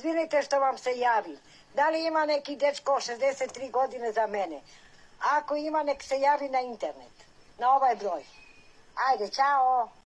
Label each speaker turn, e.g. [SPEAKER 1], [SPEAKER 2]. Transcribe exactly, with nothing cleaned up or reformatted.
[SPEAKER 1] izvinite što vam se javim. Da li ima neki dečko šezdeset tri godine za mene? Ako ima, nek se javi na internet. Na ovaj broj. Ajde, čao.